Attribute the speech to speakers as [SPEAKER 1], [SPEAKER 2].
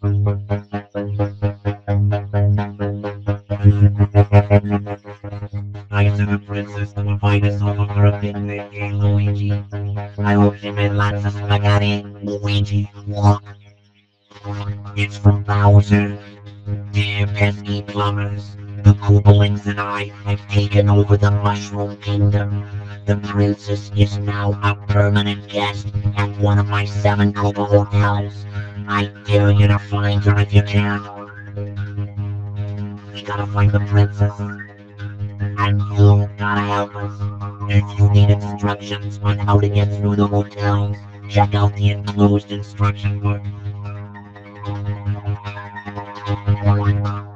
[SPEAKER 1] I to the princess to the finest of her opinion, Luigi. I hope she made lots of spaghetti. Luigi, walk. It's from Bowser. Dear pesky plumbers, the Koopalings and I have taken over the Mushroom Kingdom. The princess is now a permanent guest at one of my 7 Koopa hotels. I dare you to find her if you can. We gotta find the princess, and you gotta help us. If you need instructions on how to get through the hotels, check out the enclosed instruction book.